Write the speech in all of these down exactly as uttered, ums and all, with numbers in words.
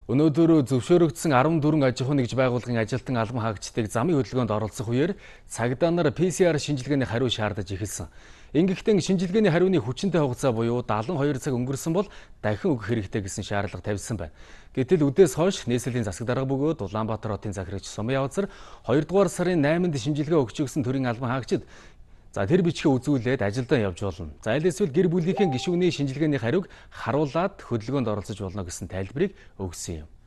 Өнөөдөр зөвшөөрөгдсөн арван дөрвөн аж ахуйн нэгж байгууллагын ажилтан албан хаагчдыг замын хөдөлгөөнд оролцох үеэр цагдаа нар пэ эс ар шинжилгээний хариу шаардаж эхэлсэн. Ингэхдээ шинжилгээний хариуны хүчинтэй хугацаа буюу дагалан хоёр цаг өнгөрсөн бол дахин өгөх хэрэгтэй гэсэн шаардлага тавьсан байна. Гэтэл үдээс хойш нийслэлийн засаг дарга бөгөөд Улаанбаатар хотын захирагч Сумын явцар хоёрдугаар сарын найманд шинжилгээ өгч өгсөн төрийн албан хаагчид за тэр бичгээ үзүүлээд ажилдаа явж болно. За аль эсвэл гэр бүлийнхээ гишүүний шинжилгээний хариуг харуулад хөдөлгөөнд оролцож болно гэсэн тайлбарыг өгсөн юм.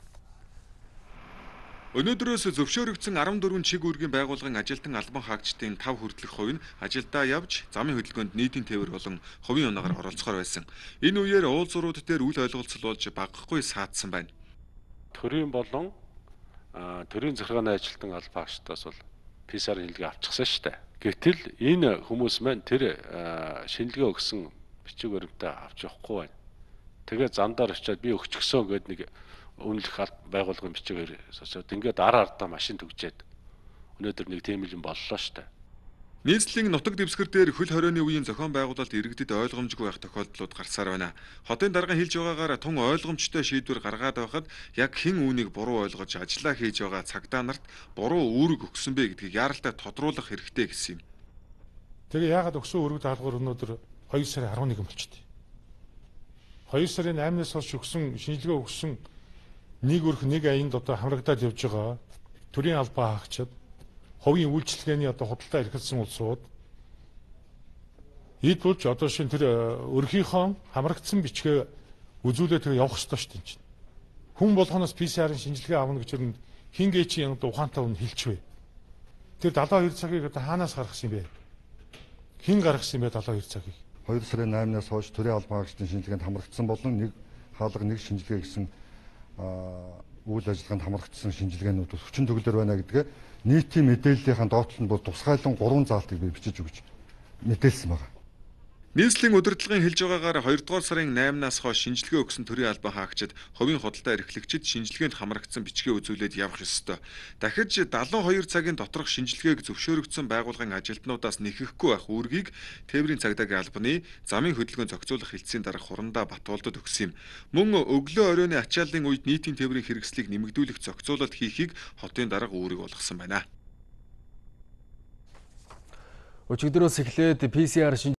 Өнөөдрөөс зөвшөөрөгдсөн арван дөрвөн чиг үүргийн байгууллагын ажилтан албан хаагчдын тав хүртэлх хувь нь ажилдаа явж замын хөдөлгөөнд нийтийн тээвэр болон хувийн унагаар оролцохоор байсан. Энэ үеэр уулзрууд дээр үл ойлголцол болж багахгүй саадсан байна. Төрийн болон төрийн захиргааны ажилтан албан хаагчдаас бол пэ эс ар шинжилгээ авчихсан шүү дээ. Гэтэл энэ хүмүүс маань тэр шинжилгээ өгсөн бичиг баримтаа авч явахгүй байна. Тэгээ замдаар очиад би өгчихсөн гэдэг нэг өмнөх байгууллагын бичгээр сочоод ингээд ар ардаа машин төгжээд өнөөдөр нэг тийм юм боллоо шүү дээ. Нийслэлийн нутаг дэвсгэр дээр хөл хорионы үеийн зохион байгуулалт иргэдэд ойлгомжгүй байх тохиолдлууд гарсаар байна. Хотын дарга хэлж байгаагаар тун ойлгомжтой шийдвэр гаргаад байхад яг хэн үүнийг буруу ойлгож ажиллаа хийж байгаа цагдаа нарт буруу үүрэг өгсөн бэ гэдгийг яаралтай тодруулах хэрэгтэй гэсэн юм. Тэгээ яагаад өгсөн үүрэг даалгавар өнөөдөр хоёр сарын арван нэгэн болчихдээ. хоёр сарын наймнаас хойш өгсөн шинжилгээ өгсөн нэг өрх нэг аянд одоо хамрагдаад явж байгаа төрийн албан хаагчид хувийн үйлчилгээний одоо худалдаа эрхэлсэн улсууд эд болж одоо шин тэр өрхийнхөө хамрагдсан бичгээ үзүүлээд тэгээ явах ёстой шүү дээ. Хүн болгоноос пэ эс арын шинжилгээ авна гэж юм хин гээ чи яг ухаантай хүн хэлчихвэ. Тэр далайн хоёр цагийг одоо хаанаас гаргасан юм бэ? Хин гаргасан юм бэ далайн хоёр цагийг? хоёр сарын наймнаас хойш төрийн албан хаагчдын шинжилгээнд хамрагдсан болон нэг хаалга нэг шинжилгээ гэсэн үйл ажиллагаанд хамрагдсан шинжилгээнүүд хүчин төгөлдөр байна гэдгээ нийтийн мэдээллийнхэн доотлолд бол тусгайлан гурван заалтыг би бичиж өгч мэдээлсэн байна. Нийслэлийн удирдлагын хэлж байгаагаар хоёрдугаар сарын наймнаас хойш шинжилгээ өгсөн төрийн албан хаагчид хувийн худалдаа эрхлэгчид шинжилгээнд хамрагдсан бичгээ үзүүлээд явах ёстой. Дахиж дагалан хоёр цагийн доторх шинжилгээг зөвшөөрөгдсөн байгууллагын ажилтнуудаас нэхэхгүй байх үүргийг тээврийн цагдаагийн албаны замын хөдөлгөөн зохицуулах хэлтсийн дарга хурандаа Батболдод өгсөн юм. Мөн өглөө оройны ачааллын үед нийтийн тээврийн хэрэгслийг нэмэгдүүлэх зохицуулалт хийхийг хотын дарга үүрэг болгосон байна. Өчигдрөөс эхлээд пэ эс ар